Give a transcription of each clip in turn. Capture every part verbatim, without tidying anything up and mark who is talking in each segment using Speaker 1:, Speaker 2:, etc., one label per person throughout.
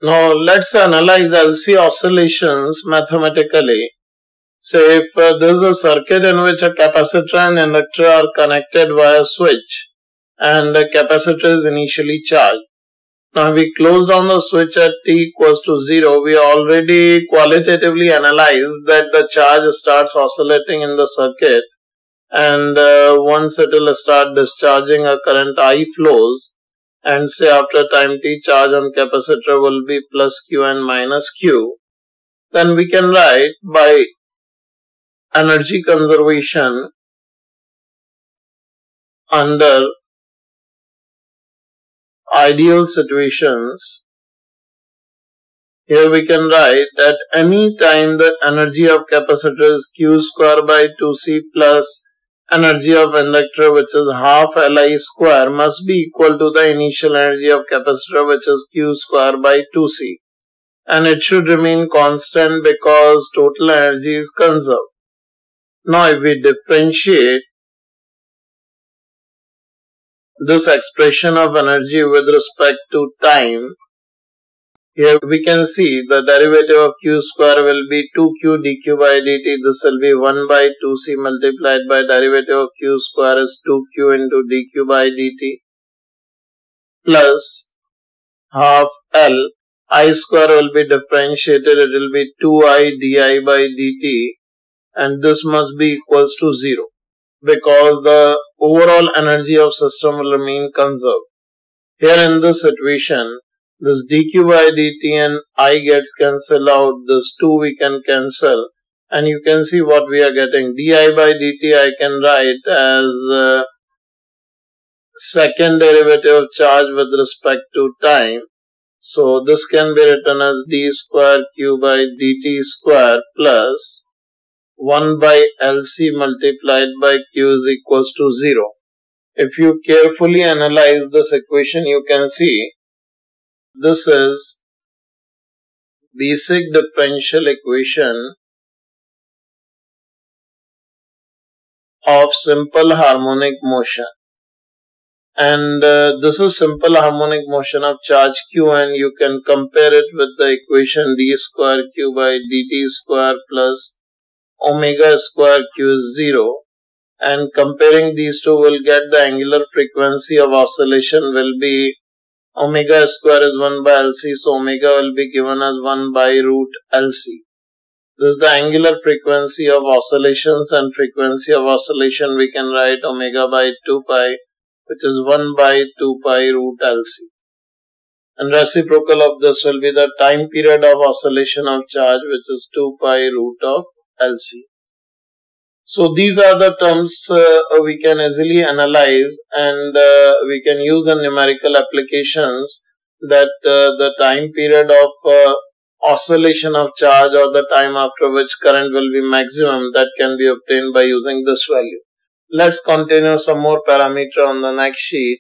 Speaker 1: Now let's analyze L C oscillations mathematically. Say if uh, there is a circuit in which a capacitor and inductor are connected via switch and the capacitor is initially charged. Now we close down the switch at t equals to zero. We already qualitatively analyzed that the charge starts oscillating in the circuit, and uh, once it will start discharging, a current I flows, and say after time t, charge on capacitor will be plus q and minus q. Then we can write by energy conservation under ideal situations. Here we can write that any time the energy of capacitor is q square by two c plus energy of inductor, which is half Li square, must be equal to the initial energy of capacitor, which is q square by two c, and it should remain constant because total energy is conserved. Now if we differentiate this expression of energy with respect to time, here we can see the derivative of q square will be two q dq by dt. This will be one by two c multiplied by derivative of q square is two q into dq by dt plus half L. I square will be differentiated. It will be two i di by dt, and this must be equals to zero because the overall energy of system will remain conserved. Here in this situation, this dq by dt and I gets cancelled out. This two we can cancel, and you can see what we are getting. Di by dt I can write as uh, second derivative of charge with respect to time. So this can be written as d square q by dt square plus one by L C multiplied by q is equals to zero. If you carefully analyze this equation, you can see this is basic differential equation of simple harmonic motion. And uh, this is simple harmonic motion of charge q, and you can compare it with the equation d square q by dt square plus omega square q is zero, and comparing these two will get the angular frequency of oscillation will be omega square is one by L C, so omega will be given as one by root L C. This is the angular frequency of oscillations, and frequency of oscillation we can write omega by two pi, which is one by two pi root L C. And reciprocal of this will be the time period of oscillation of charge, which is two pi root of L C. So these are the terms uh, we can easily analyze, and uh, we can use in numerical applications that uh, the time period of uh, oscillation of charge, or the time after which current will be maximum, that can be obtained by using this value. Let's continue some more parameter on the next sheet.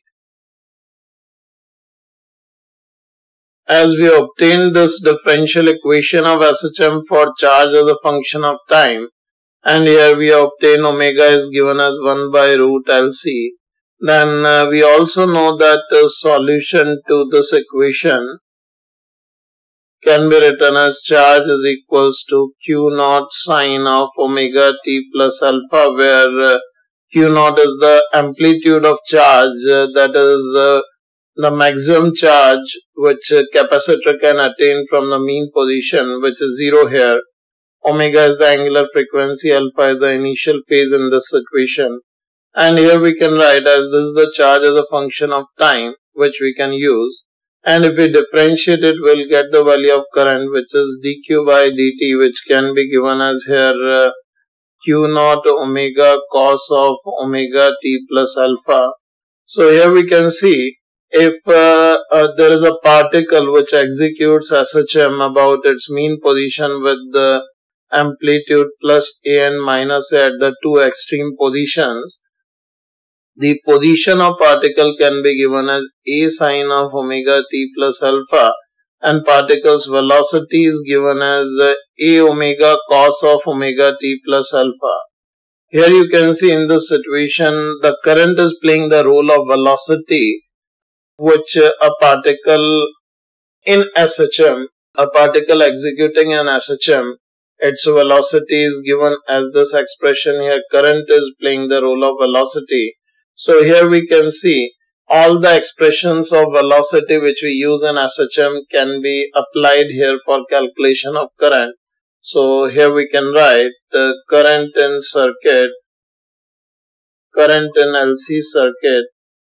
Speaker 1: As we obtained this differential equation of S H M for charge as a function of time, and here we obtain omega is given as one by root L C, then uh, we also know that the solution to this equation can be written as charge is equals to q naught sine of omega t plus alpha, where uh, q naught is the amplitude of charge, uh, that is uh, the maximum charge which uh, capacitor can attain from the mean position, which is zero here. Omega is the angular frequency, alpha is the initial phase in this situation. And here we can write as this is the charge as a function of time, which we can use. And if we differentiate it, we'll get the value of current, which is dq by dt, which can be given as here uh, q naught omega cos of omega t plus alpha. So here we can see if uh, uh, there is a particle which executes S H M about its mean position with the amplitude plus a and minus a at the two extreme positions, the position of particle can be given as a sine of omega t plus alpha, and particle's velocity is given as a omega cos of omega t plus alpha. Here you can see in this situation the current is playing the role of velocity, which a particle In S H M, a particle executing an S H M, its velocity is given as this expression here. Current is playing the role of velocity. So here we can see all the expressions of velocity which we use in S H M can be applied here for calculation of current. So here we can write the current in circuit, current in L C circuit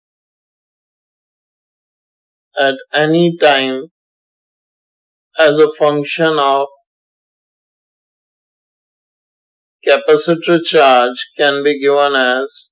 Speaker 1: at any time as a function of capacitor charge can be given as,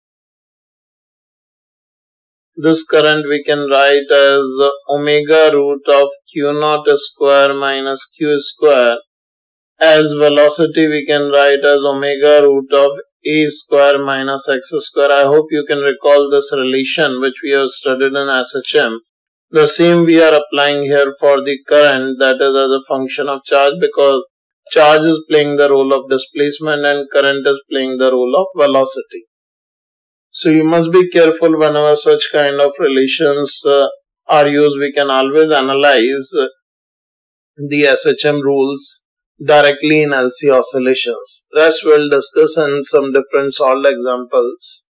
Speaker 1: this current we can write as omega root of Q naught square minus Q square. As velocity we can write as omega root of A square minus X square. I hope you can recall this relation which we have studied in S H M. The same we are applying here for the current, that is as a function of charge, because charge is playing the role of displacement and current is playing the role of velocity. So you must be careful whenever such kind of relations uh, are used. We can always analyze uh, the S H M rules directly in L C oscillations. Rest we'll discuss in some different solved examples.